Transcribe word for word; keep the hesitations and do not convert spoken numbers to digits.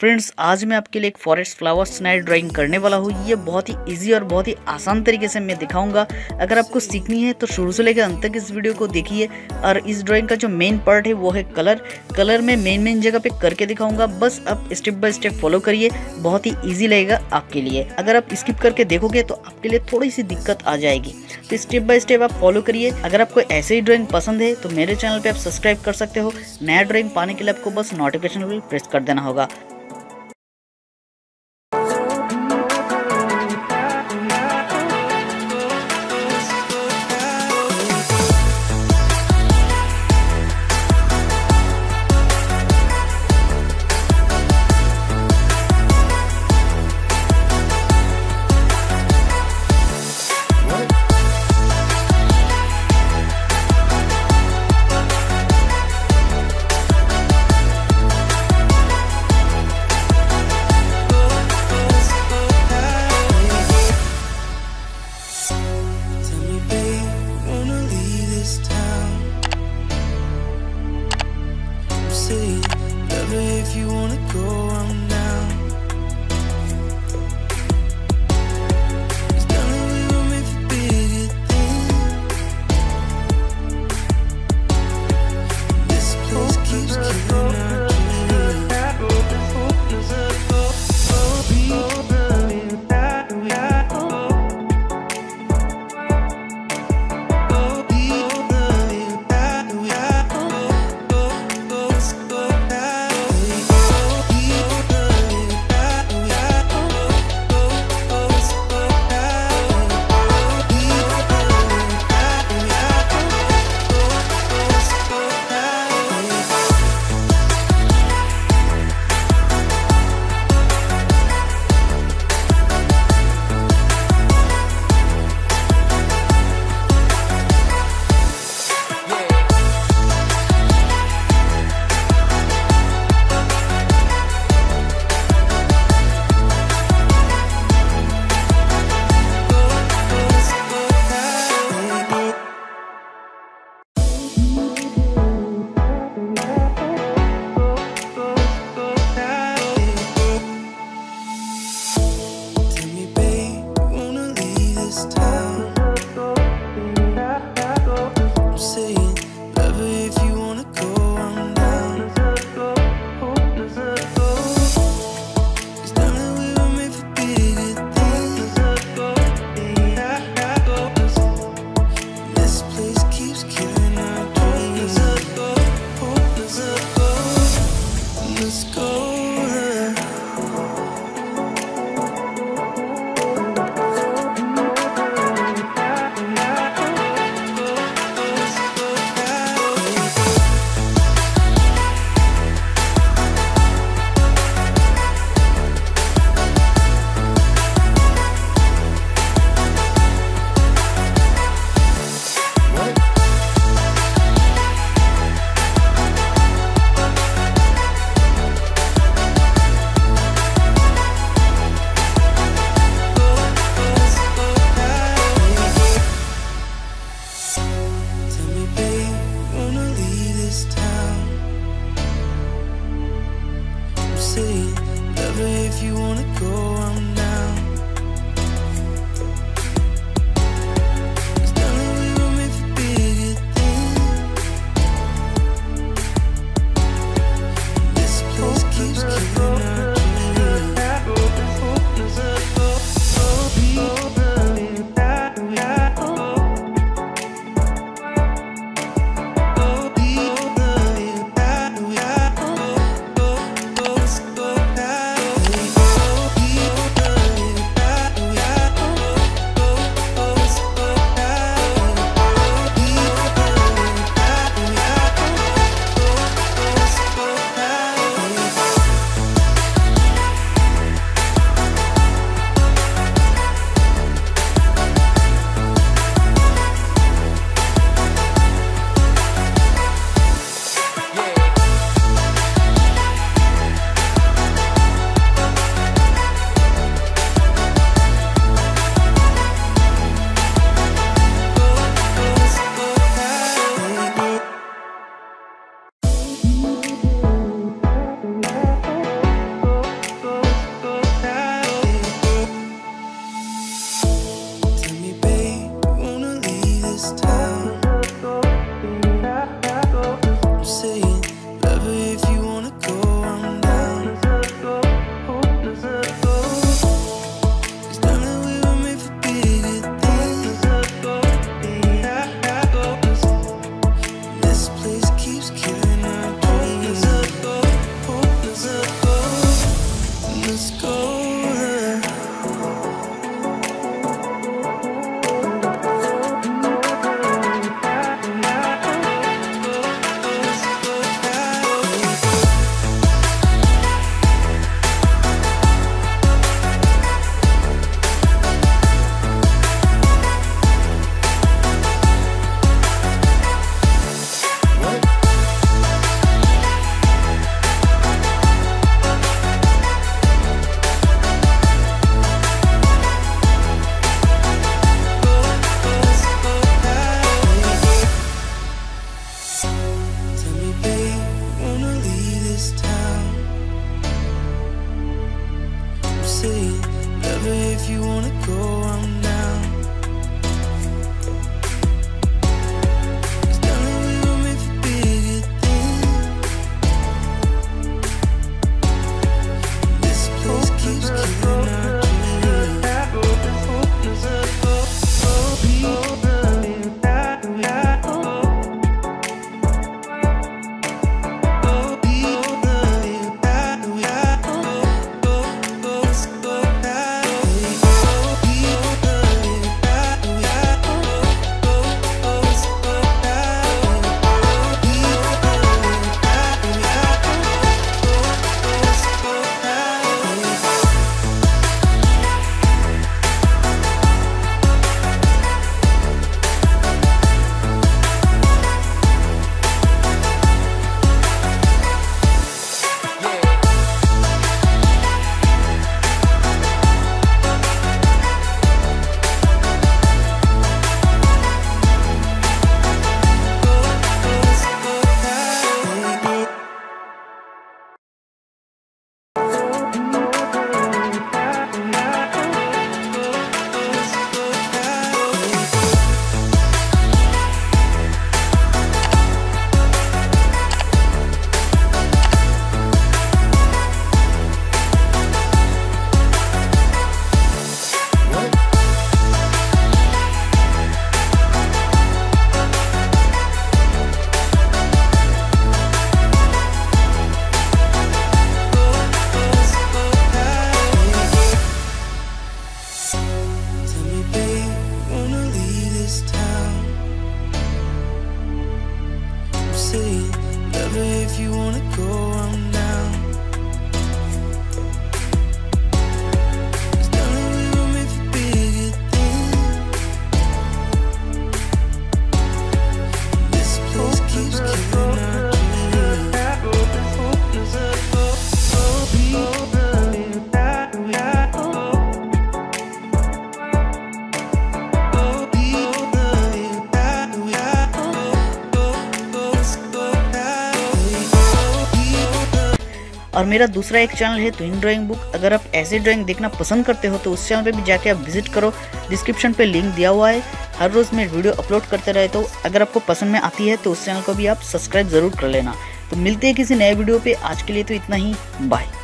Friends, आज मैं आपके लिए एक फॉरेस्ट फ्लावर स्नाइल ड्राइंग करने वाला हूँ। ये बहुत ही इजी और बहुत ही आसान तरीके से मैं दिखाऊंगा। अगर आपको सीखनी है तो शुरू से लेकर अंत तक इस वीडियो को देखिए। और इस ड्राइंग का जो मेन पार्ट है वो है कलर। कलर में मेन मेन जगह पे करके दिखाऊंगा, बस आप स्टेप बाय स्टेप फॉलो करिए, बहुत ही ईजी रहेगा आपके लिए। अगर आप स्किप करके देखोगे तो आपके लिए थोड़ी सी दिक्कत आ जाएगी, तो स्टेप बाय स्टेप आप फॉलो करिए। अगर आपको ऐसे ही ड्राइंग पसंद है तो मेरे चैनल पे आप सब्सक्राइब कर सकते हो। नया ड्राइंग पाने के लिए आपको बस नोटिफिकेशन बेल प्रेस कर देना होगा। this town. I'm saying, love her if you wanna go, I'm down. Cause darling, we were made for bigger things. This place keeps killing our dreams. Let's go there. Love her if you wanna go, I'm down. Cause darling, we were made for bigger things. This place keeps killing our dreams. Love her if you wanna go, I'm down. Cause darling, we were made for bigger things. This place keeps killing our dreams. और मेरा दूसरा एक channel है तुहिन drawing book. अगर आप ऐसे drawing देखना पसंद करते हो तो उस चैनल पे भी जाके आप विजिट करो, डिस्क्रिप्शन पे लिंक दिया हुआ है। हर रोज़ मैं वीडियो अपलोड करते रहे, तो अगर आपको पसंद में आती है तो उस चैनल को भी आप सब्सक्राइब ज़रूर कर लेना। तो मिलते हैं किसी नए वीडियो पे, आज के लिए तो इतना ही, बाय।